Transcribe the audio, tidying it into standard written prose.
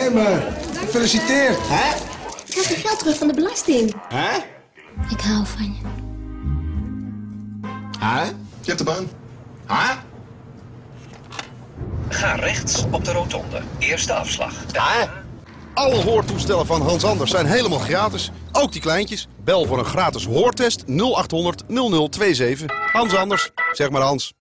Hé, maar gefeliciteerd. Hè? Ik krijg je geld terug van de belasting. Hè? Ik hou van je. Hè? Je hebt de baan. Hè? Ga rechts op de rotonde. Eerste afslag. Hè? Alle hoortoestellen van Hans Anders zijn helemaal gratis. Ook die kleintjes. Bel voor een gratis hoortest 0800 0027. Hans Anders. Zeg maar Hans.